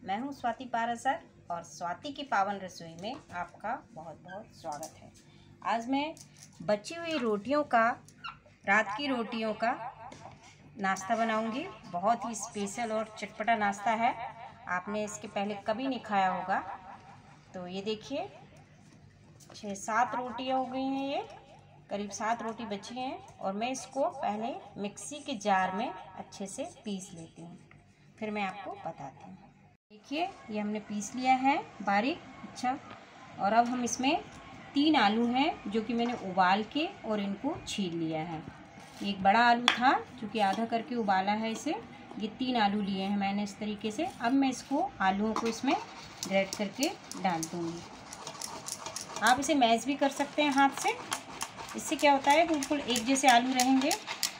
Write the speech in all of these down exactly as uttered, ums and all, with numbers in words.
मैं हूं स्वाति पारासर और स्वाति की पावन रसोई में आपका बहुत बहुत स्वागत है। आज मैं बची हुई रोटियों का, रात की रोटियों का नाश्ता बनाऊंगी। बहुत ही स्पेशल और चटपटा नाश्ता है। आपने इसके पहले कभी नहीं खाया होगा। तो ये देखिए, छः सात रोटियां हो गई हैं। ये करीब सात रोटी बची हैं और मैं इसको पहले मिक्सी के जार में अच्छे से पीस लेती हूँ, फिर मैं आपको बताती हूँ। देखिए, ये हमने पीस लिया है बारीक। अच्छा, और अब हम इसमें तीन आलू हैं जो कि मैंने उबाल के और इनको छील लिया है। एक बड़ा आलू था जो कि आधा करके उबाला है इसे। ये तीन आलू लिए हैं मैंने इस तरीके से। अब मैं इसको आलूओं को इसमें ग्रेट करके डाल दूँगी। आप इसे मैश भी कर सकते हैं हाथ से। इससे क्या होता है, बिल्कुल एक जैसे आलू रहेंगे।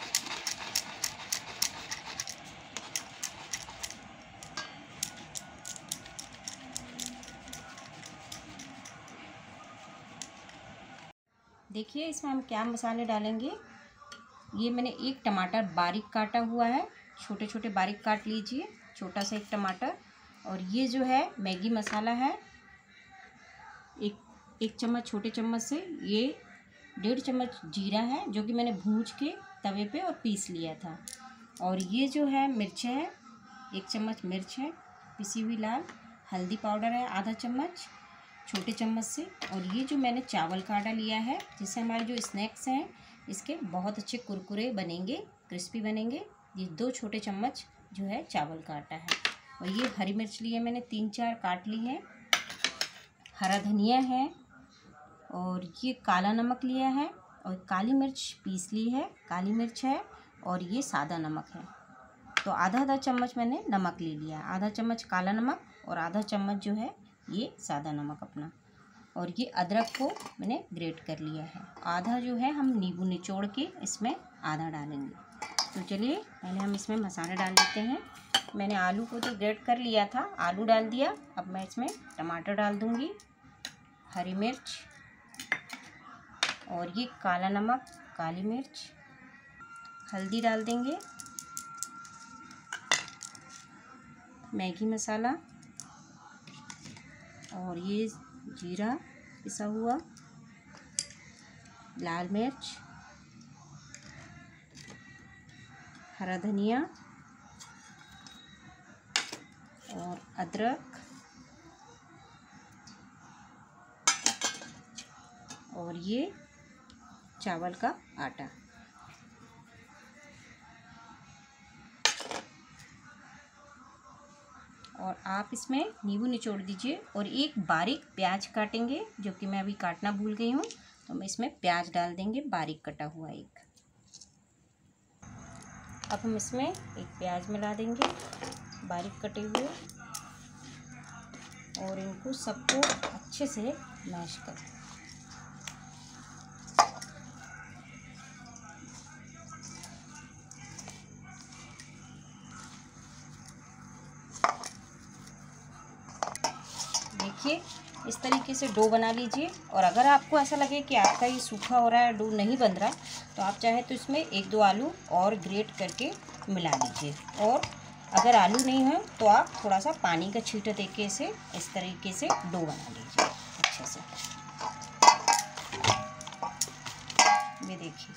देखिए, इसमें हम क्या मसाले डालेंगे। ये मैंने एक टमाटर बारीक काटा हुआ है, छोटे छोटे बारीक काट लीजिए, छोटा सा एक टमाटर। और ये जो है मैगी मसाला है, एक एक चम्मच छोटे चम्मच से। ये डेढ़ चम्मच जीरा है जो कि मैंने भूंज के तवे पे और पीस लिया था। और ये जो है मिर्च है, एक चम्मच मिर्च है पिसी हुई लाल। हल्दी पाउडर है आधा चम्मच छोटे चम्मच से। और ये जो मैंने चावल का आटा लिया है, जिससे हमारे जो स्नैक्स हैं इसके बहुत अच्छे कुरकुरे बनेंगे, क्रिस्पी बनेंगे। ये दो छोटे चम्मच जो है चावल का आटा है। और ये हरी मिर्च ली है मैंने, तीन चार काट ली है। हरा धनिया है और ये काला नमक लिया है और काली मिर्च पीस ली है, काली मिर्च है। और ये सादा नमक है। तो आधा आधा चम्मच मैंने नमक ले लिया, आधा चम्मच काला नमक और आधा चम्मच जो है ये सादा नमक अपना। और ये अदरक को मैंने ग्रेट कर लिया है। आधा जो है हम नींबू निचोड़ के इसमें आधा डालेंगे। तो चलिए पहले हम इसमें मसाले डाल देते हैं। मैंने आलू को तो ग्रेट कर लिया था, आलू डाल दिया। अब मैं इसमें टमाटर डाल दूँगी, हरी मिर्च और ये काला नमक, काली मिर्च, हल्दी डाल देंगे, मैगी मसाला और ये जीरा पिसा हुआ, लाल मिर्च, हरा धनिया और अदरक और ये चावल का आटा। और आप इसमें नींबू निचोड़ दीजिए। और एक बारीक प्याज काटेंगे जो कि मैं अभी काटना भूल गई हूँ, तो मैं इसमें प्याज डाल देंगे बारीक कटा हुआ एक। अब हम इसमें एक प्याज मिला देंगे बारीक कटे हुए और इनको सबको अच्छे से मैश कर। देखिए, इस तरीके से डो बना लीजिए। और अगर आपको ऐसा लगे कि आपका ये सूखा हो रहा है, डो नहीं बन रहा, तो आप चाहे तो इसमें एक दो आलू और ग्रेट करके मिला लीजिए। और अगर आलू नहीं है तो आप थोड़ा सा पानी का छींटा देके इसे इस तरीके से डो बना लीजिए अच्छे से। ये देखिए,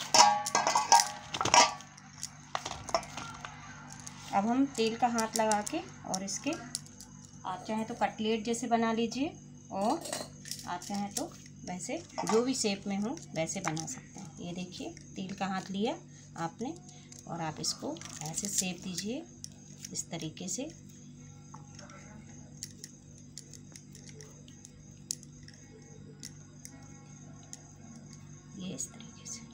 अब हम तेल का हाथ लगा के और इसके, आप चाहें तो कटलेट जैसे बना लीजिए और आप चाहें तो वैसे जो भी शेप में हो वैसे बना सकते हैं। ये देखिए, तेल का हाथ लिया आपने और आप इसको ऐसे शेप दीजिए इस तरीके से। ये इस तरीके से।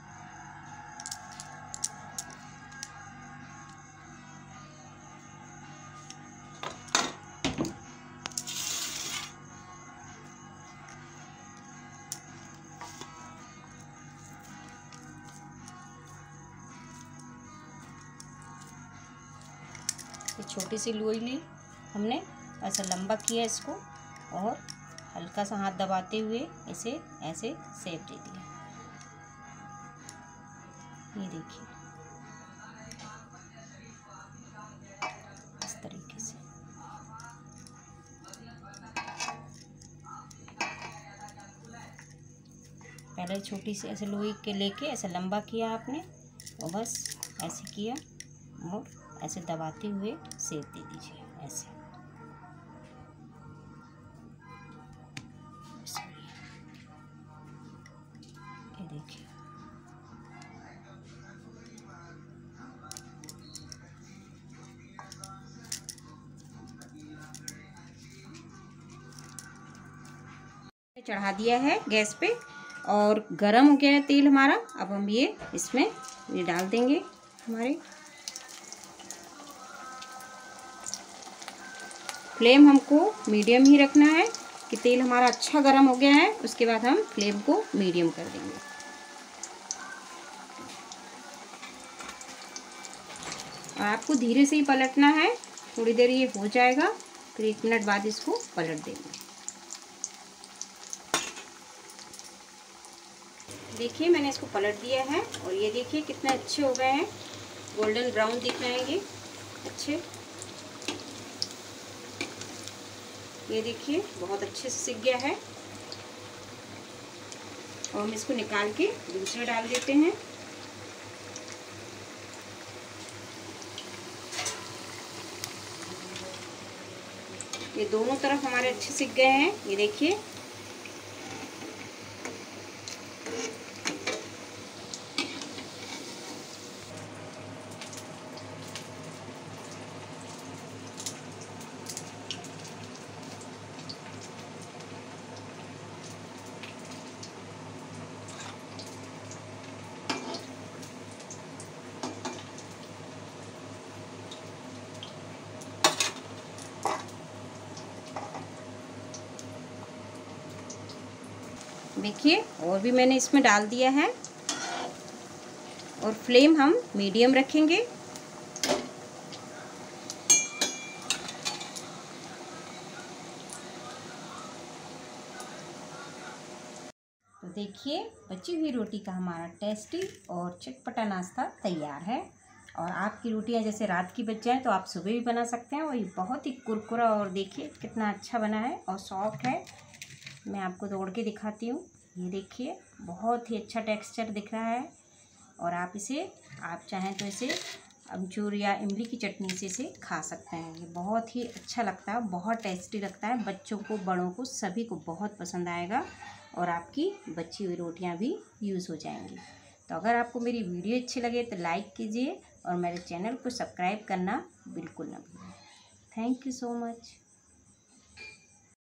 ये छोटी सी लोई ली हमने, ऐसा लंबा किया इसको और हल्का सा हाथ दबाते हुए इसे ऐसे शेप दे दिया। ये देखिए, इस तरीके से। पहले छोटी सी ऐसे लोई के लेके ऐसे लंबा किया आपने और बस ऐसे किया और ऐसे दबाते हुए सेक दे दीजिए ऐसे। ये देखिए चढ़ा दिया है गैस पे और गरम हो गया है तेल हमारा। अब हम ये इसमें ये डाल देंगे हमारे। फ्लेम हमको मीडियम ही रखना है कि तेल हमारा अच्छा गरम हो गया है, उसके बाद हम फ्लेम को मीडियम कर देंगे। और आपको धीरे से ही पलटना है, थोड़ी देर ये हो जाएगा फिर एक मिनट बाद इसको पलट देंगे। देखिए मैंने इसको पलट दिया है और ये देखिए कितने अच्छे हो गए हैं, गोल्डन ब्राउन दिख रहे हैं ये अच्छे। ये देखिए बहुत अच्छे से सिक गया है और हम इसको निकाल के दूसरा डाल देते हैं। ये दोनों तरफ हमारे अच्छे सिक गए हैं, ये देखिए। देखिए और भी मैंने इसमें डाल दिया है और फ्लेम हम मीडियम रखेंगे। तो देखिए बची हुई रोटी का हमारा टेस्टी और चटपटा नाश्ता तैयार है। और आपकी रोटियां जैसे रात की बच जाएँ तो आप सुबह भी बना सकते हैं। और ये बहुत ही कुरकुरा और देखिए कितना अच्छा बना है और सॉफ्ट है। मैं आपको तोड़ के दिखाती हूँ, ये देखिए बहुत ही अच्छा टेक्सचर दिख रहा है। और आप इसे आप चाहें तो इसे अमचूर या इमली की चटनी से इसे खा सकते हैं। ये बहुत ही अच्छा लगता है, बहुत टेस्टी लगता है। बच्चों को बड़ों को सभी को बहुत पसंद आएगा और आपकी बची हुई रोटियां भी यूज़ हो जाएंगी। तो अगर आपको मेरी वीडियो अच्छी लगे तो लाइक कीजिए और मेरे चैनल को सब्सक्राइब करना बिल्कुल ना भूलें। Thank you so much.